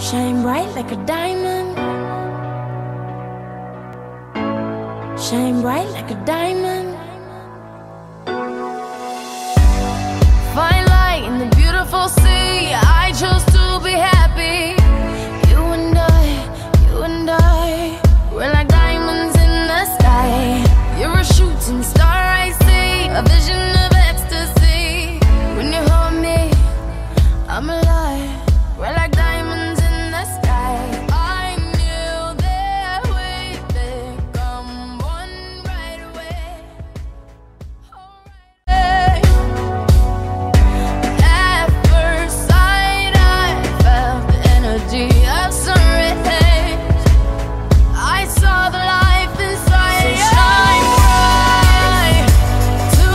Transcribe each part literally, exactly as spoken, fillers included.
Shine bright like a diamond. Shine bright like a diamond. Fine light in the beautiful sea. I chose to be happy. You and I, you and I, we're like diamonds in the sky. You're a shooting star I see, a vision of ecstasy. When you hold me, I'm alive. We're like diamonds in the sky. I knew that we'd become one right away. Alright. At first sight, I felt the energy of sun rays. I saw the life inside. So shine bright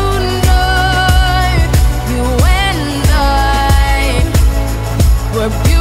tonight. You and I were beautiful.